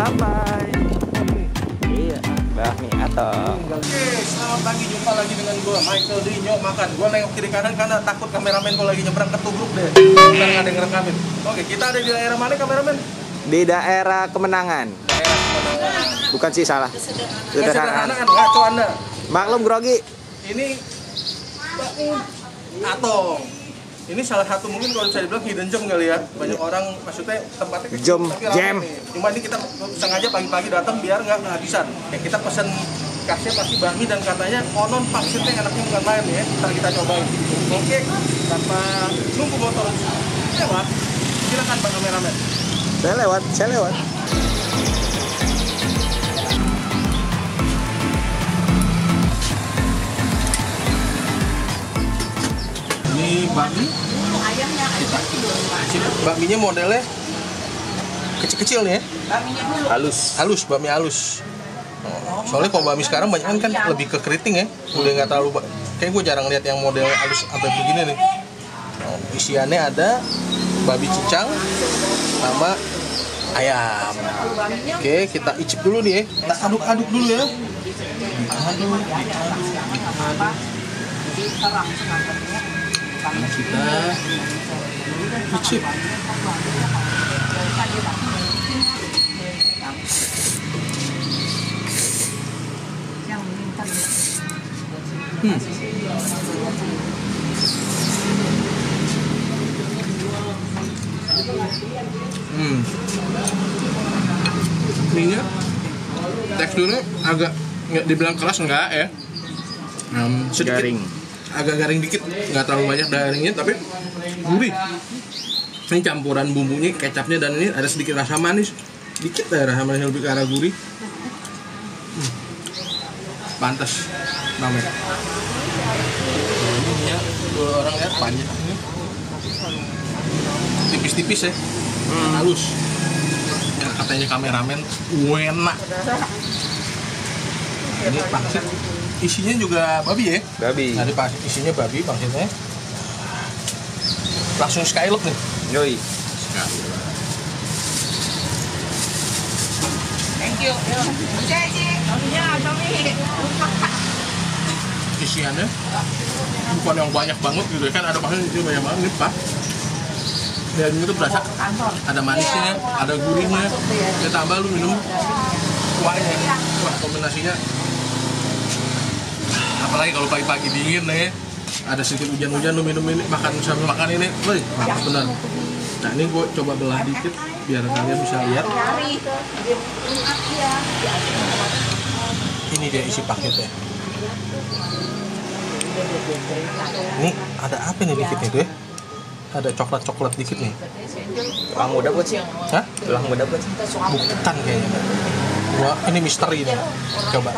sampai. Iya, bakmi atong. Oke, selamat pagi, jumpa lagi dengan gue Michael Dinyo makan. Gue nengok kiri kanan karena takut kameramen gue lagi nyebrang ketubruk deh. Ntar nggak ada yang ngerekamin. Oke, kita ada di daerah mana kameramen? Di daerah Kemenangan. Daerah Kemenangan. Bukan sih, salah. Sederhana kan, ngaco anda. Maklum grogi. Ini bakmi atong. Ini salah satu mungkin kalau bisa dibilang hidden gem kali ya. Banyak orang maksudnya tempatnya kecil Jam, tapi jam. ramai nih. Cuma ini kita sengaja pagi-pagi datang biar nggak kehabisan. Ya, kita pesen kasih pasti bakmi dan katanya konon pangsitnya enaknya bukan main ya. Ntar kita cobain. Oke, tanpa nunggu motor lewat, silakan Bang kameramen. Saya lewat. Ini bakmi. Bakminya modelnya kecil-kecil nih ya. Halus, bakmi halus. Soalnya kalau bakmi sekarang banyak kan lebih ke keriting ya. Udah nggak terlalu, kayak gue jarang lihat yang model halus sampai begini nih. Isiannya ada babi cincang sama ayam. Oke, kita icip dulu nih ya. Kita aduk-aduk dulu ya. Kita icip. Minyak teksturnya agak nggak dibilang keras enggak ya, sedikit Garing. agak garing dikit, nggak terlalu banyak garingnya tapi gurih. Ini campuran bumbunya, kecapnya dan ini ada sedikit rasa manis, dikit ya rasa manisnya, lebih ke arah gurih. Pantas namanya. Ini ya, dua orang lihat banyak ini. Tipis-tipis ya, halus. Yang katanya kameramen enak. Ini pangsit, isinya juga babi ya? Babi. Nah, isinya babi pangsitnya. Langsung skylok nih. Yoi. Thank you. Isiannya bukan yang banyak banget gitu kan, ada pangsitnya itu banyak banget nih Pak. Dan itu berasa ada manisnya, ada gurihnya. Ditambah lu minum kuahnya. Wah, kombinasinya. Apalagi kalau pagi-pagi dingin nih, ada sedikit hujan-hujan lu minum ini, makan sambil makan ini, wih, mantap benar. Nah, ini gue coba belah dikit biar kalian bisa lihat. Ini dia isi paketnya. Ini ada apa nih dikit nih tuh ya? Ada coklat-coklat dikit nih. Tulang muda buat sih. Hah? Tulang muda buat sih. Bukan kayaknya. Wah, ini misteri nih. Coba.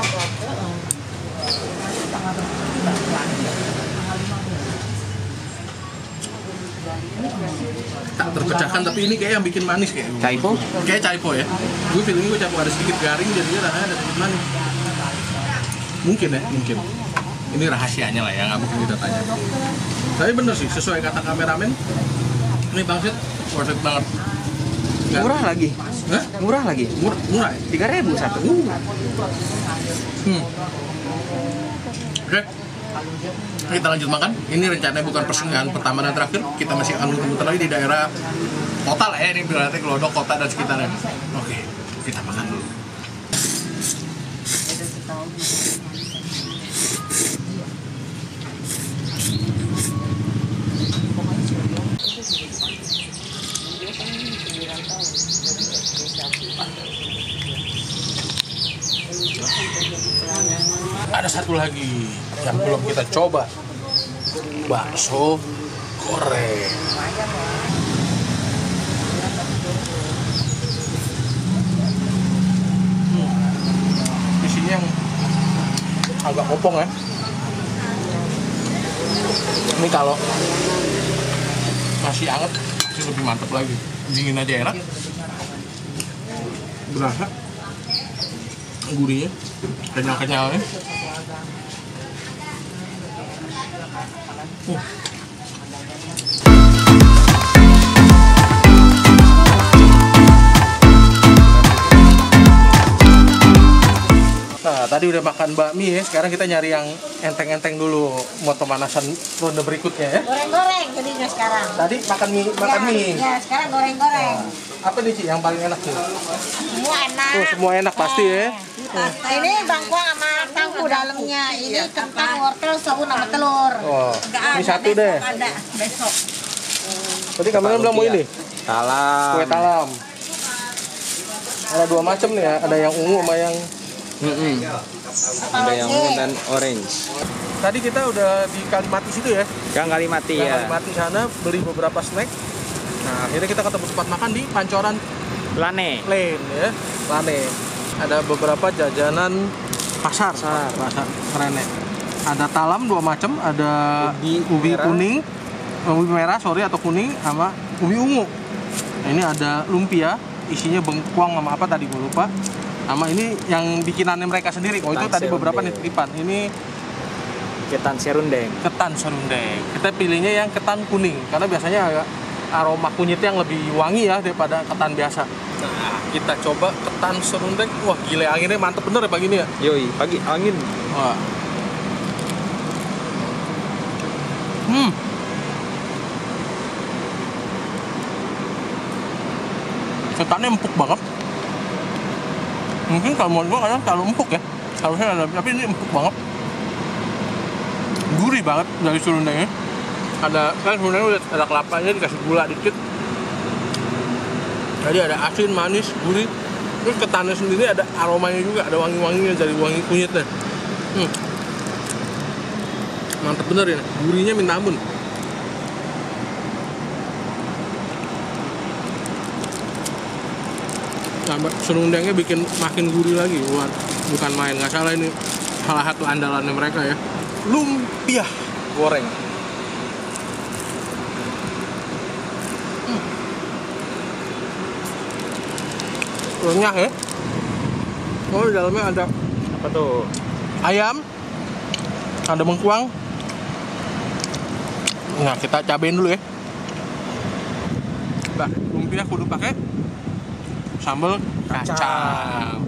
Tak terpecahkan, tapi ini kayak yang bikin manis kayak. Caipo? Kayak caipo ya. Gue feeling gue caipo ada sedikit garing, jadinya rasanya ada sedikit manis. Mungkin ya, mungkin. Ini rahasianya lah ya, nggak mungkin kita tanya. Tapi bener sih, sesuai kata kameramen, ini pangsit worth it banget. Murah lagi. Hah? Murah lagi. Murah ya? 3.000 satu. Oke, kita lanjut makan. Ini rencananya bukan persinggahan pertama dan terakhir. Kita masih akan muter-muter lagi di daerah kota lah ya. Ini berarti Glodok, kota dan sekitarnya. Oke, kita makan dulu. Ada satu lagi yang belum kita coba, bakso goreng. Isinya yang agak kopong ya. Ini kalau masih hangat, masih lebih mantap lagi. Dingin aja enak. Berasa gurihnya, kenyal-kenyalnya. Tadi udah makan bakmi ya, sekarang kita nyari yang enteng-enteng dulu buat pemanasan ronde berikutnya ya. Goreng-goreng jadinya sekarang. Tadi makan mie. Ya, sekarang goreng-goreng. Apa nih Ci yang paling enak nih? Semua enak. Oh, semua enak pasti ya. Ini bangkuang sama tangku dalamnya. Ini kentang, wortel, sabun sama telur. Oh, ini satu deh. Ada besok. Tadi kamera bilang mau ini Talam. kue talam. Ada dua macam nih ya, ada yang ungu sama yang Ada yang ungu dan orange. tadi kita udah di Kalimati situ ya. Gang Kalimati Di ya. Kalimati sana beli beberapa snack. Nah, akhirnya kita ketemu tempat makan di Pancoran Lane. Lane ya. Lane. Ada beberapa jajanan pasar. Pasar keren ya. Ada talam dua macam, ada ubi merah. kuning, ubi merah sorry atau kuning sama ubi ungu. Nah, ini ada lumpia, isinya bengkuang sama apa tadi gue lupa. Sama ini yang bikinannya mereka sendiri. Oh itu Ketan tadi beberapa serundeng. nih titipan. Ini Ketan serundeng. ketan serundeng. Kita pilihnya yang ketan kuning karena biasanya agak aroma kunyitnya yang lebih wangi ya daripada ketan biasa. Nah, kita coba ketan serundeng. Wah, gile anginnya mantep bener ya pagi ini ya. Yoi, pagi angin. Wah. Ketannya empuk banget. Mungkin kalau menurut gua kadang terlalu empuk ya. Harusnya ada, tapi ini empuk banget. Gurih banget dari serundengnya. Ada kan serundengnya udah ada kelapanya, dikasih gula dikit. Jadi ada asin, manis, gurih. Terus ketannya sendiri ada aromanya juga, ada wangi-wanginya dari wangi kunyitnya. Mantep bener ya, gurihnya minta ampun. Nah, serundengnya bikin makin gurih lagi. Wah, bukan main, nggak salah ini salah satu andalannya mereka ya. Lumpia goreng. Renyah ya. Oh, di dalamnya ada Apa tuh? ayam, ada bengkuang. Nah, kita cabain dulu ya. Nah, lumpia kudu pakai sambal kacang.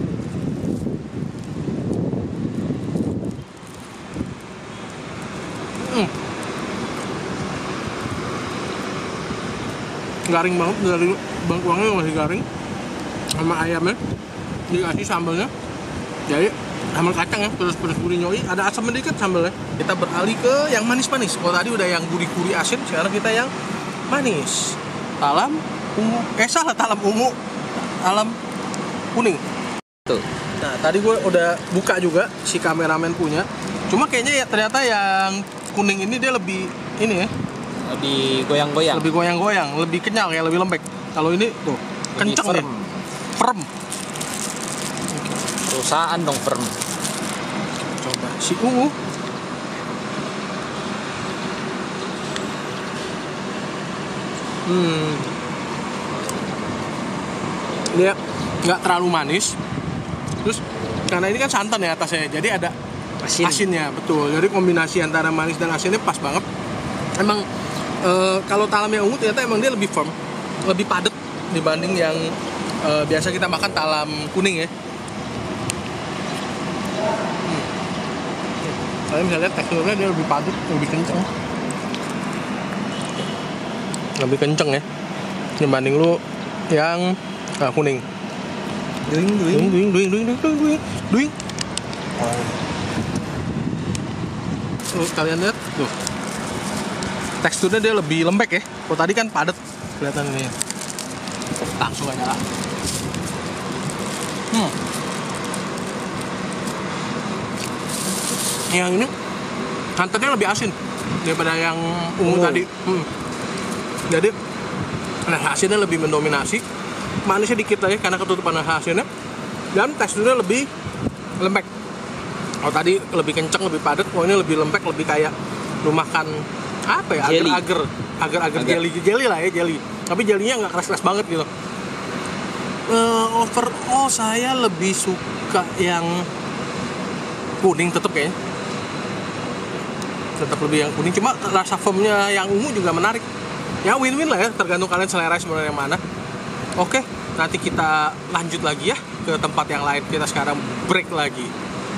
Garing banget dari bengkuangnya masih garing, sama ayamnya dikasih sambalnya. Jadi sambal kacang ya, terus gurih nyoi, ada asam sedikit sambalnya. Kita beralih ke yang manis-manis. Kalau tadi udah yang gurih-gurih asin, sekarang kita yang manis. Talam ungu, salah, talam ungu, talam kuning. Tuh. Nah, tadi gue udah buka juga si kameramen punya. Cuma kayaknya ya ternyata yang kuning ini dia lebih ini ya, Lebih goyang-goyang. lebih goyang-goyang, lebih kenyal ya, lebih lembek. Kalau ini tuh Lebih kenceng nih, firm. firm. Perusahaan dong firm. Coba si ungu. Dia nggak terlalu manis. Terus karena ini kan santan ya atasnya, jadi ada Asin. asinnya, betul. Jadi kombinasi antara manis dan asinnya pas banget. Emang kalau talam yang ungu ternyata emang dia lebih firm, lebih padat dibanding yang biasa kita makan talam kuning ya. Kalian bisa lihat teksturnya dia lebih padat, lebih kenceng. Lebih kenceng ya dibanding lu yang kuning. Duing. Tuh, kalian lihat tuh. Teksturnya dia lebih lembek ya. Kalau tadi kan padat kelihatan ini. Langsung aja lah. Yang ini santannya lebih asin daripada yang ungu tadi. Jadi rasa asinnya lebih mendominasi, manisnya dikit lagi karena ketutupan rasa asinnya, dan teksturnya lebih lembek. Kalau tadi lebih kenceng, lebih padat, kalau ini lebih lembek, lebih kayak lu makan apa ya, Jelly. agar jelly lah ya, jelly. Tapi jelinya nggak keras-keras banget gitu. Overall saya lebih suka yang kuning tetep kayaknya. Tetap lebih yang kuning, cuma rasa firmnya yang ungu juga menarik. Ya win-win lah ya, tergantung kalian selera sebenarnya yang mana. Oke, nanti kita lanjut lagi ya ke tempat yang lain. Kita sekarang break lagi.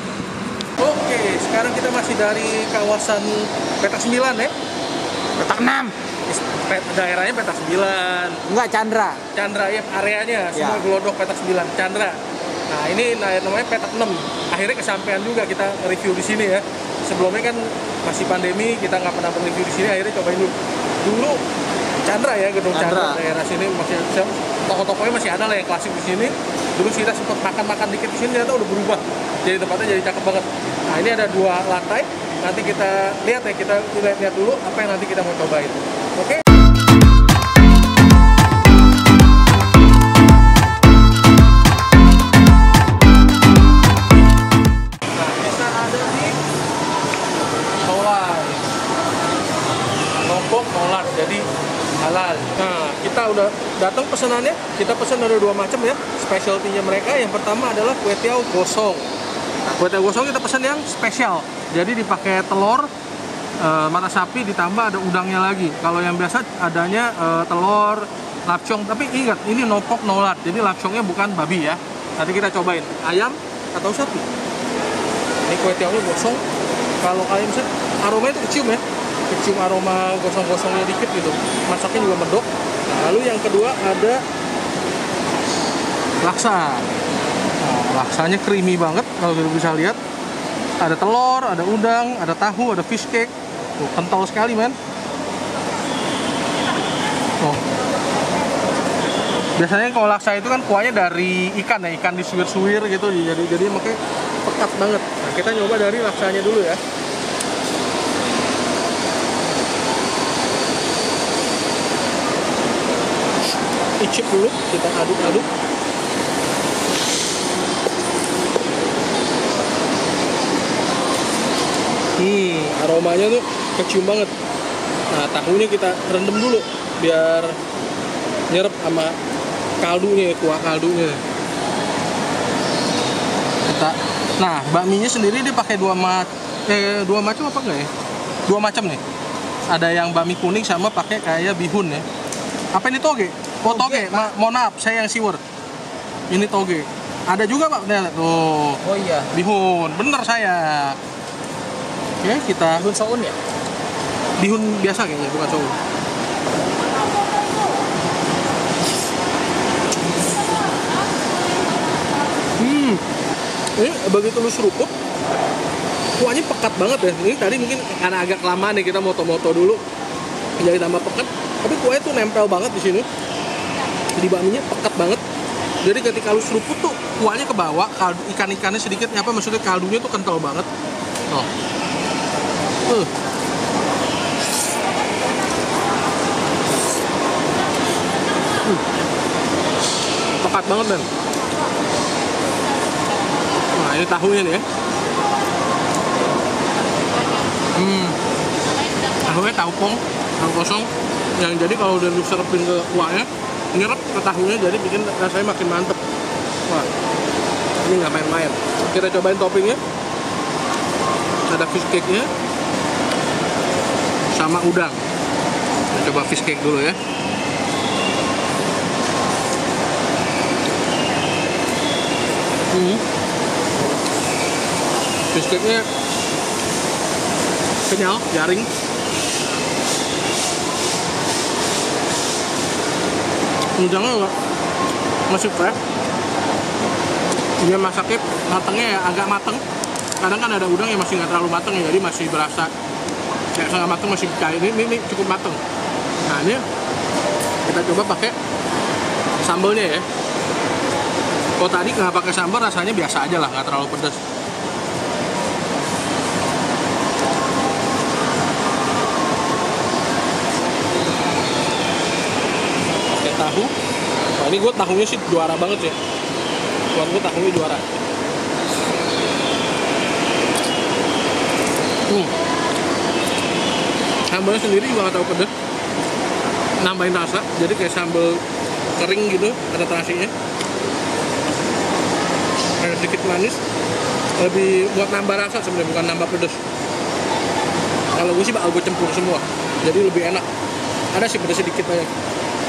Oke, sekarang kita masih dari kawasan Petak 9 ya. Petak 6. Daerahnya Petak 9. Enggak, Chandra. Chandra ya, areanya semua Ya. gelodok Petak 9 Chandra. Nah, ini namanya Petak 6. Akhirnya kesampaian juga kita review di sini ya. Sebelumnya kan masih pandemi, kita nggak pernah review di sini, akhirnya cobain dulu. Dulu Chandra ya, gedung Chandra, daerah sini masih toko-tokonya masih ada lah yang klasik di sini. Dulu kita sempat makan-makan dikit di sini, ternyata udah berubah. Jadi tempatnya jadi cakep banget. Nah, ini ada 2 lantai. Nanti kita lihat ya, kita lihat dulu apa yang nanti kita mau cobain. Oke? Nah, kita ada di Nolai. Lombok Nolat, jadi halal. Nah, kita udah datang pesanannya. Kita pesan ada 2 macam ya. Specialty-nya mereka yang pertama adalah kue tiaw gosong. Nah, kue tiaw gosong kita pesan yang spesial. Jadi dipakai telur, mata sapi, ditambah ada udangnya lagi. Kalau yang biasa adanya telur, lapcong. Tapi ingat, ini nopok nolat. Jadi lapcongnya bukan babi ya. Nanti kita cobain ayam atau sapi. Ini kue tiawnya gosong. Kalau ayam sih aromanya itu kecium ya. Kecium aroma gosong-gosongnya dikit gitu. Masaknya juga medok. Lalu yang kedua ada laksa. Nah, laksanya creamy banget kalau kita bisa lihat. Ada telur, ada udang, ada tahu, ada fish cake. Tuh, kental sekali men. Oh. Biasanya kalau laksa itu kan kuahnya dari ikan ya, ikan disuir-suir gitu. Jadi makanya pekat banget. Nah, kita nyoba dari laksanya dulu ya. Icip dulu, kita aduk-aduk. Aromanya tuh kecium banget. Nah, tahunya kita rendam dulu biar nyerep sama kaldunya, kuah kaldunya. Nah, bakminya sendiri dia pakai dua macam apa enggak ya? 2 macam nih. Ada yang bakmi kuning sama pakai kayak bihun ya. Apa ini toge? Oh, toge. Mohon maaf, saya yang siwer. Ini toge. Ada juga Pak, tuh. Oh iya. Bihun, bener saya. Oke, kita Bihun soun ya? bihun biasa kayaknya, bukan soun. Ini begitu lu seruput, kuahnya pekat banget ya. Ini tadi mungkin karena agak kelamaan nih, kita moto-moto dulu jadi tambah pekat. Tapi kuahnya tuh nempel banget di sini. Di bakminya pekat banget. Jadi ketika lu seruput tuh kuahnya ke bawah, kaldu ikan-ikannya sedikit, apa maksudnya kaldunya tuh kental banget. Oh. Pekat banget men. Nah, ini tahunya nih ya. Tahunya tahu pong, tahu kosong. Yang jadi kalau udah lu serepin ke kuahnya, nyerap ke tahunya, jadi bikin rasanya makin mantep. Wah, ini nggak main-main. Kita cobain toppingnya. Ada fish cake-nya sama udang. Kita coba fish cake dulu ya. Fish cake-nya kenyal, garing. Udangnya masih fresh. Dia masaknya matangnya ya agak mateng. Kadang kan ada udang yang masih nggak terlalu mateng ya, jadi masih berasa kayak setengah mateng, masih cair. Ini cukup mateng. Nah, ini kita coba pakai sambelnya ya. Kalau tadi nggak pakai sambal, rasanya biasa aja lah, nggak terlalu pedas. Pakai tahu. Nah, ini gue tahunya sih juara banget ya. Buat gue tahunya juara. Sambalnya sendiri juga nggak terlalu pedas, nambahin rasa, jadi kayak sambal kering gitu, ada terasinya, ada sedikit manis, lebih buat nambah rasa sebenarnya, bukan nambah pedas. Kalau gue sih bakal gue campur semua, jadi lebih enak. Ada sih pedas sedikit banyak.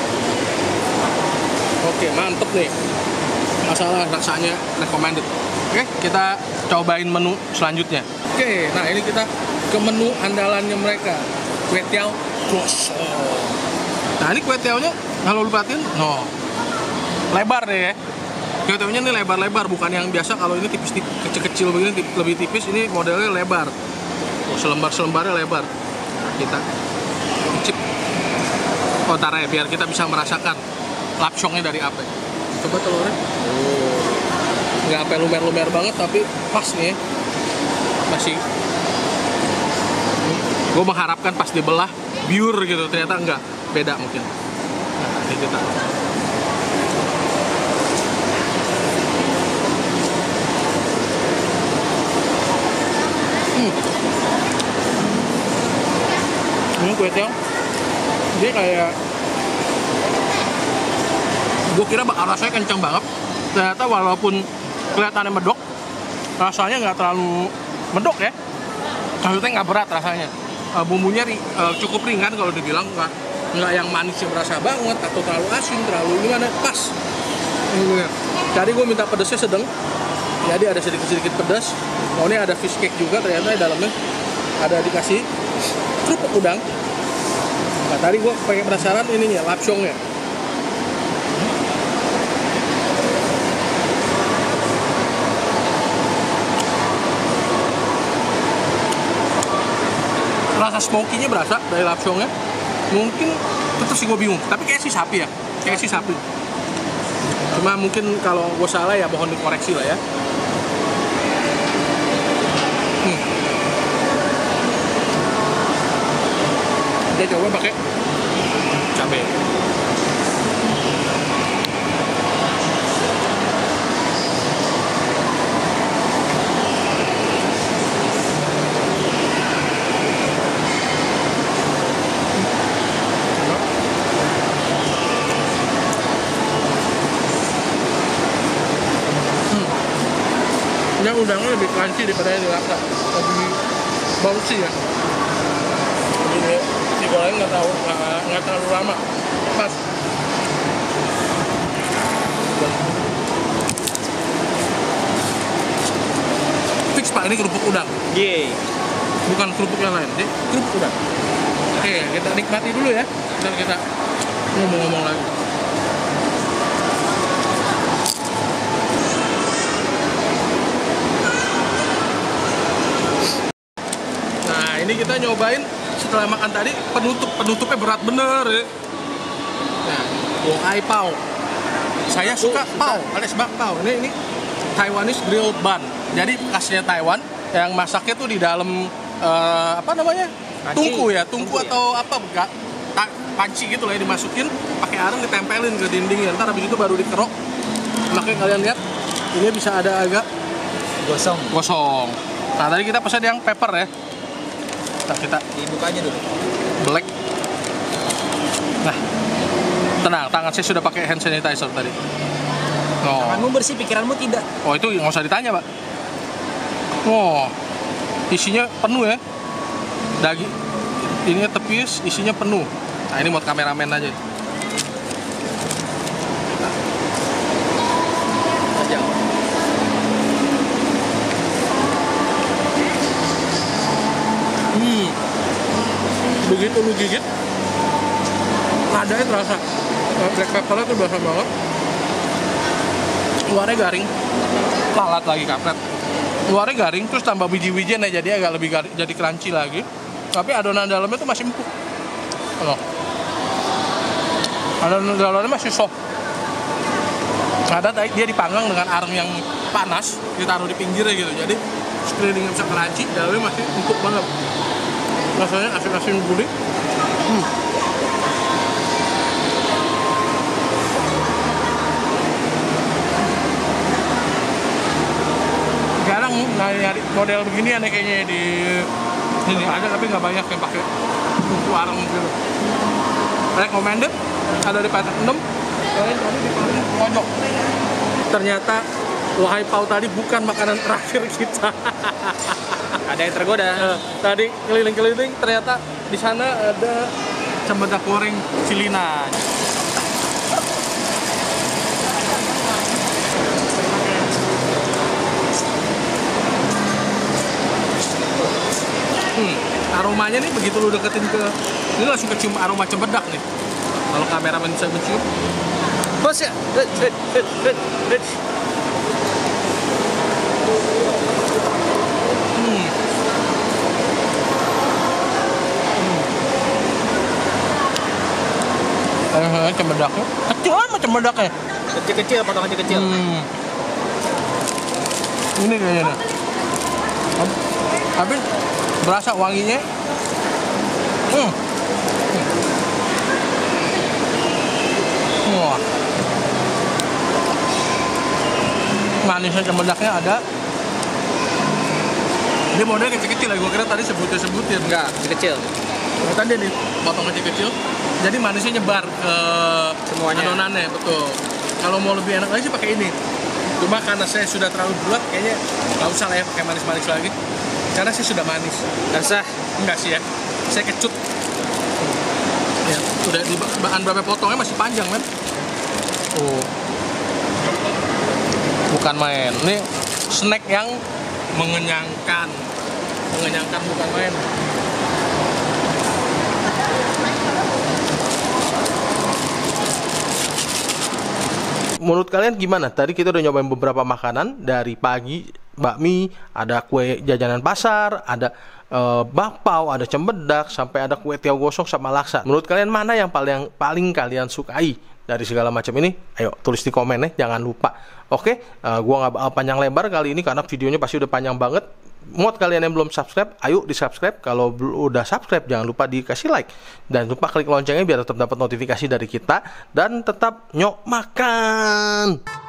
Oke, mantep nih. Masalah rasanya recommended. Oke, kita cobain menu selanjutnya. Oke, nah ini kita ke menu andalannya mereka, kue tiao gosong. Nah ini kue tiaonya kalau lu perhatiin, lebar deh ya. Kue tiaonya ini lebar-lebar, bukan yang biasa kalau ini tipis kecil-kecil begini, lebih tipis. Ini modelnya lebar. Selembar-selembarnya lebar. Kita cicip. Ntar ya, biar kita bisa merasakan lapsongnya dari apa. Coba telurnya. Nggak sampai lumer-lumer banget, tapi pas nih ya. Masih. Gue mengharapkan pas dibelah biur gitu, ternyata enggak. Beda mungkin. Nah, ini kita. Ini kue tiaw, dia kayak, gue kira rasanya kenceng banget. Ternyata walaupun kelihatannya medok, rasanya nggak terlalu medok ya. Maksudnya nggak berat rasanya. Bumbunya cukup ringan kalau dibilang, nggak yang manisnya berasa banget atau terlalu asin, terlalu gimana, pas. Tadi gue minta pedasnya sedang, jadi ada sedikit-sedikit pedas. Oh, ini ada fish cake juga, ternyata di dalamnya ada dikasih kerupuk udang. Nah, tadi gue pengen penasaran ininya, lapsongnya. Rasa smoky-nya berasa dari lapsongnya. Mungkin tetap sih gue bingung, tapi kayak sih sapi ya, kayak sih sapi. Cuma mungkin kalau gue salah ya mohon dikoreksi lah ya. Dia coba pakai cabai. Yang udangnya lebih crunchy daripada yang di laksa, lebih bouncy ya. Jadi digoreng nggak terlalu lama, pas. Fix pak, ini kerupuk udang. Yeay. Bukan kerupuk yang lain, jadi kerupuk udang. Oke, kita nikmati dulu ya. Dan kita ngomong-ngomong lagi. Ini kita nyobain setelah makan tadi, penutupnya berat bener ya. Nah, Wok-ai pao. Saya suka pao, alias bakpao. Ini Taiwanese grilled bun. Jadi khasnya Taiwan yang masaknya tuh di dalam apa namanya? Tungku ya, atau apa enggak? Panci gitu lah ya, dimasukin pakai arang, ditempelin ke dindingnya. Ntar habis itu baru dikerok. Makanya kalian lihat ini bisa ada agak gosong. Nah, tadi kita pesan yang pepper ya. Nah, kita Dibukanya dulu. black. Nah, tenang, tangan saya sudah pakai hand sanitizer tadi. Tanganmu bersih, pikiranmu tidak. Oh, itu nggak usah ditanya, Pak. Oh, isinya penuh ya. Daging, ini tepis, isinya penuh. Nah, ini buat kameramen aja. Begitu lu gigit, nadanya terasa. Black peppernya tuh berasa banget. Luarnya garing, lalat lagi kampret. Luarnya garing, terus tambah biji-bijian ya, jadi agak lebih garing, jadi crunchy lagi. Tapi adonan dalamnya tuh masih empuk. Adonan dalamnya masih soft. Ada dia dipanggang dengan arang yang panas, ditaruh di pinggirnya gitu. Jadi sekelilingnya bisa crunchy, dalamnya masih empuk banget. Rasanya asin-asin gurih. Jarang nyari model begini aneh kayaknya di sini ada, tapi nggak banyak yang pakai tungku arang gitu. Recommended, ada di Petak 6, lain tadi di paling pojok. Ternyata Wok-ai pao tadi bukan makanan terakhir kita. Ada yang tergoda. Tadi keliling-keliling, ternyata di sana ada cempedak goreng Cilina. aromanya nih begitu lu deketin ke ini langsung kecium aroma cempedak nih. Kalau kameramen bisa mencium. Bos ya. Cembedaknya kecil amat cembedaknya. Kecil-kecil, potongan kecil. Ini kayaknya nih. Tapi berasa wanginya. Wah. Manisnya cembedaknya ada. Dia modelnya kecil-kecil lah, gue kira tadi sebutin. Enggak, kecil. Tadi nih potong kecil-kecil. Jadi manisnya nyebar ke semuanya. adonannya, betul. Kalau mau lebih enak lagi sih pakai ini. Cuma karena saya sudah terlalu bulat, kayaknya nggak usah lah ya pakai manis-manis lagi. Karena saya sudah manis. Rasa Enggak sih ya. Saya kecut. Ya, udah di bahan berapa potongnya masih panjang kan? Bukan main. Ini snack yang mengenyangkan. Mengenyangkan bukan main. Menurut kalian gimana? Tadi kita udah nyobain beberapa makanan dari pagi, bakmi, ada kue jajanan pasar, ada bakpao, ada cempedak, sampai ada kue tiaw gosong sama laksa. Menurut kalian mana yang paling kalian sukai dari segala macam ini? Ayo tulis di komen ya, jangan lupa. Oke, gua nggak panjang lebar kali ini karena videonya pasti udah panjang banget. Buat kalian yang belum subscribe, ayo di subscribe. Kalau udah subscribe, jangan lupa dikasih like dan lupa klik loncengnya biar tetap dapat notifikasi dari kita dan tetap nyok makan.